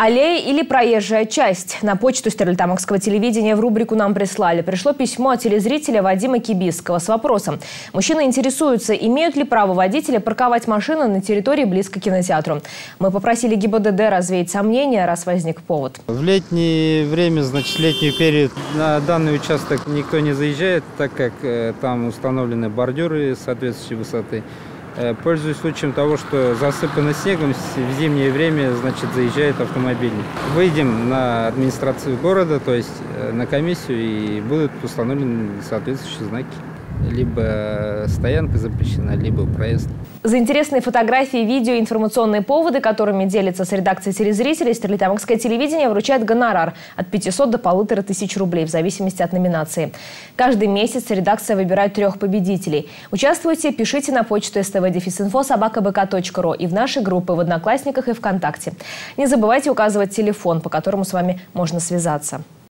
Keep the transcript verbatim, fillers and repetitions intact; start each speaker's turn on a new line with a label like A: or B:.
A: Аллея или проезжая часть? На почту Стерлитамакского телевидения в рубрику нам прислали. Пришло письмо от телезрителя Вадима Кибисского с вопросом. Мужчины интересуются, имеют ли право водители парковать машины на территории близко к кинотеатру. Мы попросили ГИБДД развеять сомнения, раз возник повод.
B: В летнее время, значит, летний период на данный участок никто не заезжает, так как э, там установлены бордюры соответствующей высоты. Пользуясь случаем того, что засыпано снегом, в зимнее время, значит, заезжают автомобили. Выйдем на администрацию города, то есть на комиссию, и будут установлены соответствующие знаки. Либо стоянка запрещена, либо проезд.
A: За интересные фотографии, видео и информационные поводы, которыми делится с редакцией телезрителей, Стерлитамакское телевидение вручает гонорар от пятисот до полутора тысяч рублей в зависимости от номинации. Каждый месяц редакция выбирает трех победителей. Участвуйте, пишите на почту ст в дефис инфо собака бэ ка точка ру и в наши группы в Одноклассниках и ВКонтакте. Не забывайте указывать телефон, по которому с вами можно связаться.